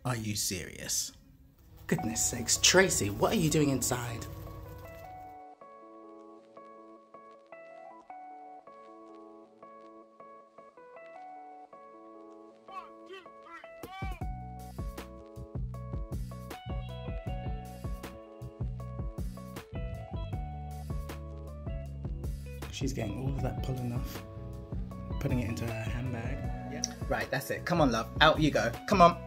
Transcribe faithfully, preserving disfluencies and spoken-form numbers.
Are you serious? Goodness sakes, Tracy, what are you doing inside? She's getting all of that pollen off, putting it into her handbag. Yeah. Right, that's it. Come on, love. Out you go. Come on.